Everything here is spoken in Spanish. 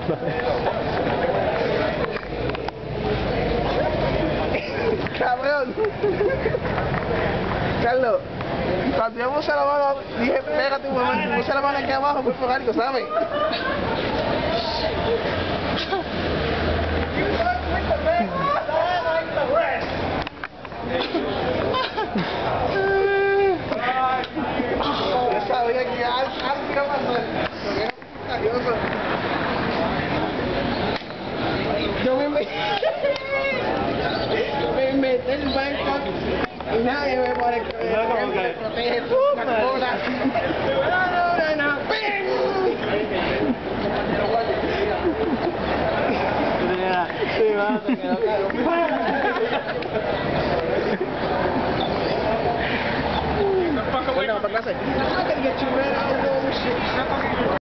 Cabrón. Carlos, cuando yo puse la mano, dije, pégate un momento, puse la mano aquí abajo, fue por algo, ¿sabes? Yo sabía que algo iba a pasar. Yo me metí en el banco y nadie me pone que me protege tu cola. No. Sí, va, te quedó claro. Bueno, para clase.